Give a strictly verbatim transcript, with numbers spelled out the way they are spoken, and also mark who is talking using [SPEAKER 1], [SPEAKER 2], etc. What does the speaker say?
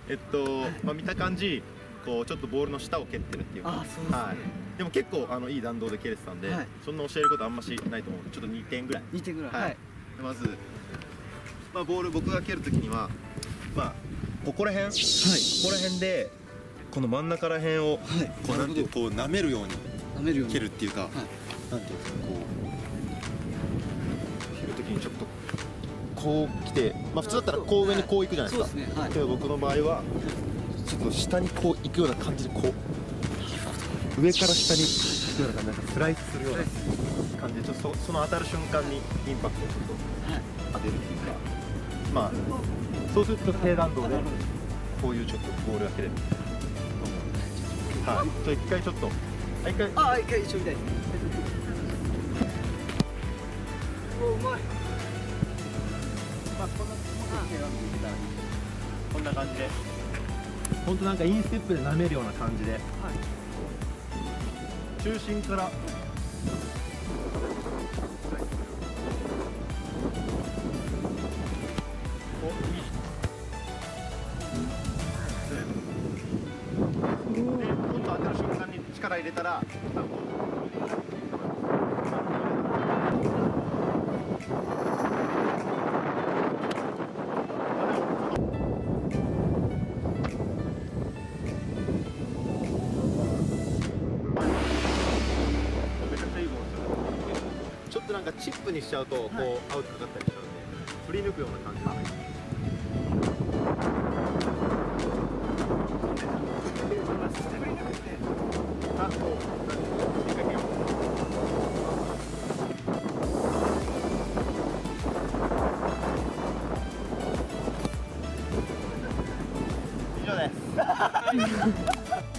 [SPEAKER 1] えっと、まあ、見た感じこうちょっとボールの下を蹴ってるっていうか。
[SPEAKER 2] あ、そうですね。
[SPEAKER 1] はい、でも結構あのいい弾道で蹴れてたんで、はい、そんな教えることあんましないと思うので、ちょっとにてんぐらい。
[SPEAKER 2] にてんぐらい。
[SPEAKER 1] はい。はい、まず、まあ、ボール僕が蹴るときには、まあここら辺、はい、ここら辺でこの真ん中ら辺を、はい、こうなんていうこう舐めるように蹴るっていうか、はい、なんていうかこう蹴るときにちょっとこう来て、まあ普通だったらこう上にこう行くじゃないですか。はい、けど僕の場合はちょっと下にこう行くような感じでこう上から下に行くような感じでなんかスライスするような感じで、ちょっと そ, その当たる瞬間にインパクトをちょっと当てるっていうか、まあそうすると低弾道でこういうちょっとボールが蹴れる。はい。じゃあ一回ちょっと、あ、一回、
[SPEAKER 2] あ、一回一緒みたいですね。お、うまい。
[SPEAKER 1] まあこんな低弾道でいけたらいい。こんな感じで、本当なんかインステップで舐めるような感じで、はい、中心から。力入れたら、ちょっとなんかチップにしちゃうとこうアウトかかったりしちゃうんで、振り抜くような感じで。以上です。